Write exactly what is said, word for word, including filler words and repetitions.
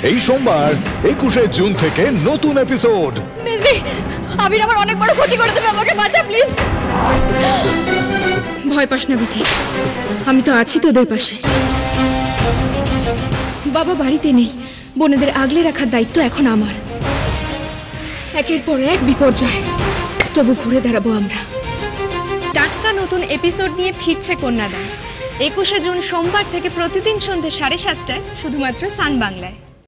এই সোমবার একুশে জুন থেকে নতুন এপিসোড। মিসদি, আবির আমার অনেক বড় ক্ষতি করে দেবে, আমাকে বাঁচা প্লিজ। ভয় পাস না বিথি, আমি তো আছি তোদের পাশে। বাবা বাড়িতে নেই, বোনেদের আগলে রাখার দায়িত্ব এখন আমার। একের পর এক বিপর্যয়, তবু ঘুরে দাঁড়াবো আমরা। টাটকা নতুন এপিসোড নিয়ে ফিরছে কন্যাদান, একুশে জুন সোমবার থেকে প্রতিদিন সন্ধ্যে সাড়ে সাতটায় শুধুমাত্র সান বাংলায়।